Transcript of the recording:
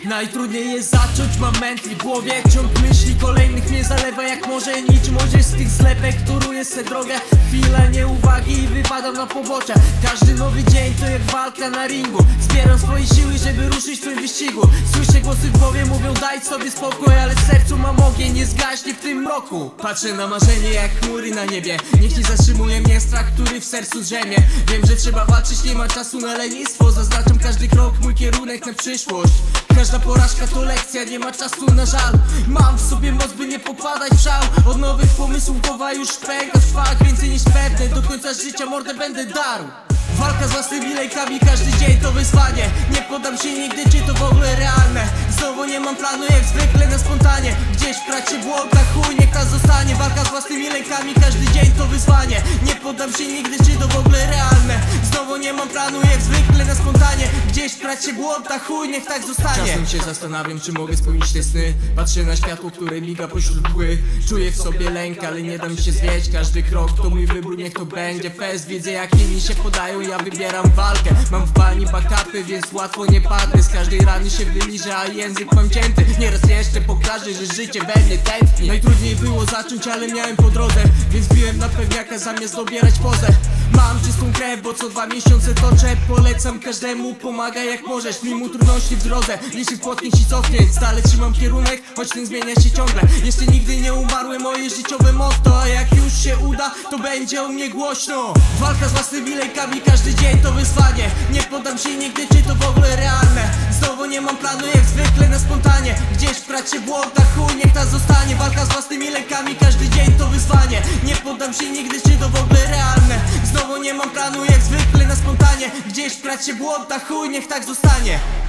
Najtrudniej jest zacząć, mam mętli w głowie. Ciąg myśli kolejnych mnie zalewa jak może. Niczym odzież z tych zlepek toruję se drogę. Chwila nieuwagi i wypadam na pobocze. Każdy nowy dzień to jak walka na ringu. Zbieram swoje siły, żeby ruszyć w tym wyścigu. Słyszę głosy w głowie, mówią daj sobie spokój, ale w sercu mam ogień, nie zgaśnie w tym mroku. Patrzę na marzenie jak chmury na niebie. Niech nie zatrzymuje mnie strach, który w sercu drzemie. Wiem, że trzeba walczyć, nie ma czasu na lenistwo. Zaznaczam każdy krok, mój kierunek na przyszłość. Każda porażka to lekcja, nie ma czasu na żal. Mam w sobie moc, by nie popadać w szał. Od nowych pomysłów głowa już pęka. Trwa więcej niż pewne, do końca życia mordę będę darł. Walka z własnymi lękami, każdy dzień to wyzwanie. Nie poddam się nigdy, czy to w ogóle realne. Znowu nie mam planu, jak zwykle na spontanie. Gdzieś w kracie błąka, chuj, niech ta zostanie. Walka z własnymi lękami, każdy dzień to wyzwanie. Nie poddam się nigdy, czy to w ogóle realne. Znowu nie mam planu, jak zwykle na spontanie. Gdzieś w kracie błąka, chuj, niech tak zostanie. Czasem się zastanawiam, czy mogę spełnić te sny. Patrzę na światło, które miga pośród mgły. Czuję w sobie lęk, ale nie dam się zwieść. Każdy krok to mój wybór, niech to będzie fest. Widzę jak inni się podają, ja wybieram walkę. Mam w bani backupy, więc łatwo nie padnę. Z każdej rany się wyliżę, a język mam cięty. Nieraz jeszcze pokażę, że życie we mnie tętni. Najtrudniej było zacząć, ale miałem po drodze, więc biłem na pewniaka zamiast dobierać pozę. Mam czystą krew, bo co 2 miesiące toczę. Polecam każdemu, pomagaj jak możesz. Mimo trudności w drodze, jeśli płotnie ci cofnie. Stale trzymam kierunek, choć ten zmienia się ciągle. Jeszcze nigdy nie umarły moje życiowe motto. A jak już się uda, to będzie o mnie głośno. Walka z własnymi lękami, każdy dzień to wyzwanie. Nie poddam się nigdy, czy to w ogóle realne. Znowu nie mam planu, jak zwykle na spontanie. Gdzieś w kracie błąka, chuj, niech ta zostanie. Walka z własnymi lękami, każdy dzień to wyzwanie. Nie poddam się nigdy, czy to w ogóle realne. Znowu nie mam planu, jak zwykle na spontanie. Gdzieś w kracie błąka, chuj, niech tak zostanie.